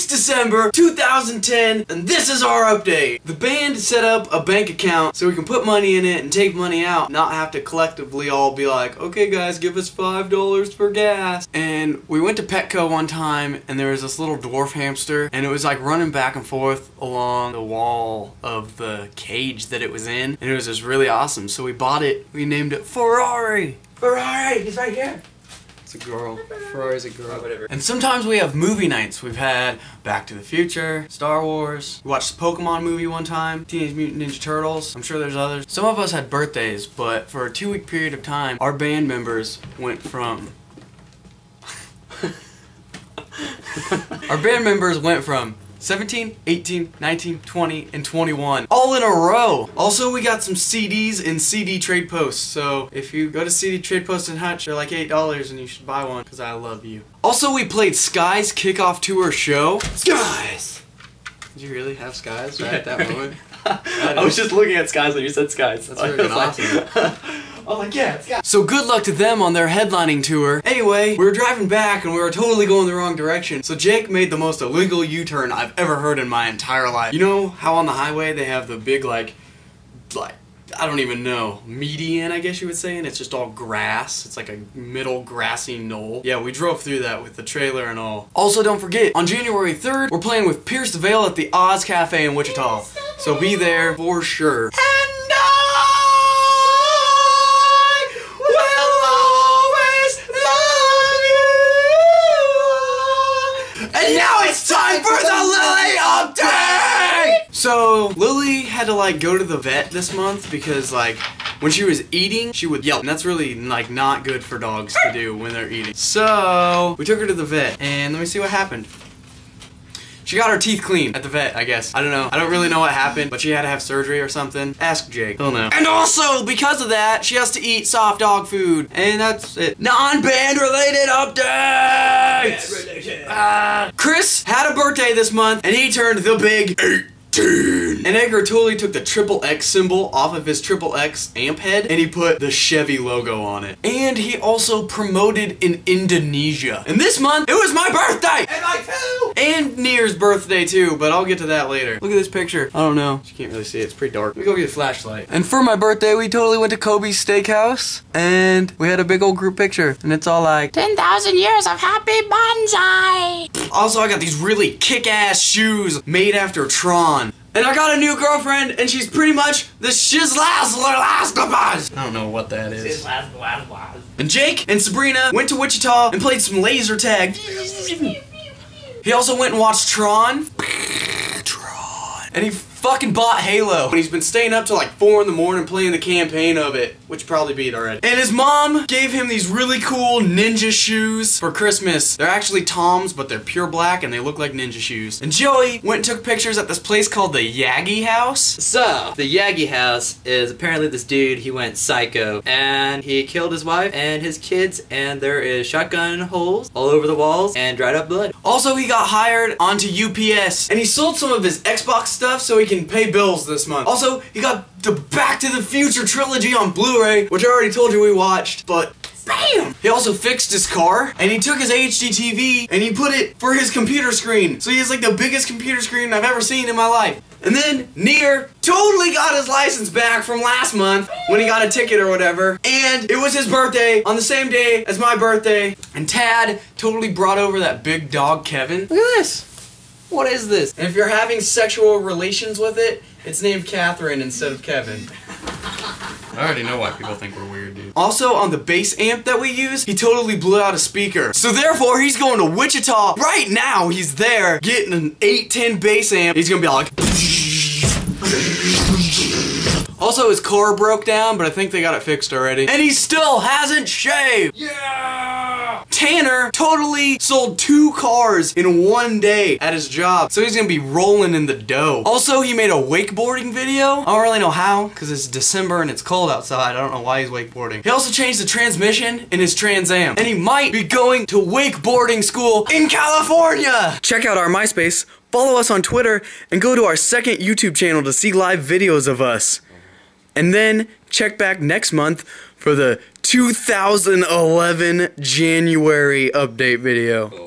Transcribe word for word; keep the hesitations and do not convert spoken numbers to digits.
It's December two thousand ten, and this is our update. The band set up a bank account so we can put money in it and take money out, not have to collectively all be like, okay guys, give us five dollars for gas. And we went to Petco one time, and there was this little dwarf hamster, and it was like running back and forth along the wall of the cage that it was in, and it was just really awesome. So we bought it, we named it Ferrari. Ferrari, he's right here. It's a girl. Ferrari's a girl. Oh, whatever. And sometimes we have movie nights. We've had Back to the Future, Star Wars. We watched the Pokemon movie one time, Teenage Mutant Ninja Turtles. I'm sure there's others. Some of us had birthdays, but for a two-week period of time, our band members went from... our band members went from seventeen, eighteen, nineteen, twenty, and twenty-one. All in a row. Also, we got some C Ds in C D Trade Posts. So if you go to C D Trade Post and Hutch, they're like eight dollars and you should buy one because I love you. Also, we played Sky's kickoff tour show. Skies! Did you really have Skies right at that moment? I was just looking at Skies when you said Skies. That's really awesome. I was like, yeah, it's got. So good luck to them on their headlining tour. Anyway, we were driving back and we were totally going the wrong direction. So Jake made the most illegal U-turn I've ever heard in my entire life. You know how on the highway they have the big like, like, I don't even know, median I guess you would say, and it's just all grass. It's like a middle grassy knoll. Yeah, we drove through that with the trailer and all. Also, don't forget, on January third, we're playing with Pierce the Veil at the Oz Cafe in Wichita. So be there for sure. And And now it's time for the Lily update! So, Lily had to like go to the vet this month because like, when she was eating, she would yelp. And that's really like not good for dogs to do when they're eating. So, we took her to the vet and let me see what happened. She got her teeth cleaned at the vet, I guess. I don't know. I don't really know what happened, but she had to have surgery or something. Ask Jake. He'll know. And also, because of that, she has to eat soft dog food. And that's it. Non-band related updates! Uh, Chris had a birthday this month, and he turned the big eighteen. And Edgar totally took the triple X symbol off of his triple X amp head and he put the Chevy logo on it. And he also promoted in Indonesia. And this month, it was my birthday! And I too! And Nier's birthday too, but I'll get to that later. Look at this picture. I don't know. You can't really see it. It's pretty dark. Let me go get a flashlight. And for my birthday, we totally went to Kobe's Steakhouse and we had a big old group picture. And it's all like, ten thousand years of happy bonsai! Also, I got these really kick-ass shoes made after Tron. And I got a new girlfriend, and she's pretty much the Shizlazlazlazlaz. I don't know what that is. And Jake and Sabrina went to Wichita and played some laser tag. He also went and watched Tron. Tron. And he fucking bought Halo. And he's been staying up till like four in the morning playing the campaign of it, which you probably beat already. And his mom gave him these really cool ninja shoes for Christmas. They're actually Toms, but they're pure black and they look like ninja shoes. And Joey went and took pictures at this place called the Yagi House. So, the Yagi House is apparently this dude, he went psycho. And he killed his wife and his kids, and there is shotgun holes all over the walls and dried up blood. Also, he got hired onto U P S, and he sold some of his Xbox stuff so he can pay bills this month. Also, he got the Back to the Future trilogy on Blu-ray, which I already told you we watched, but bam! He also fixed his car, and he took his H D T V, and he put it for his computer screen. So he has like the biggest computer screen I've ever seen in my life. And then, Nier totally got his license back from last month when he got a ticket or whatever. And it was his birthday on the same day as my birthday. And Tad totally brought over that big dog, Kevin. Look at this. What is this? And if you're having sexual relations with it, it's named Catherine instead of Kevin. I already know why people think we're weird, dude. Also, on the bass amp that we use, he totally blew out a speaker. So therefore, he's going to Wichita. Right now, he's there getting an eight ten bass amp. He's gonna be like... Also, his car broke down, but I think they got it fixed already. And he still hasn't shaved! Yeah! Tanner totally sold two cars in one day at his job, so he's gonna be rolling in the dough. Also, he made a wakeboarding video. I don't really know how, because it's December and it's cold outside. I don't know why he's wakeboarding. He also changed the transmission in his Trans Am, and he might be going to wakeboarding school in California! Check out our MySpace, follow us on Twitter, and go to our second YouTube channel to see live videos of us. And then check back next month for the two thousand eleven January update video.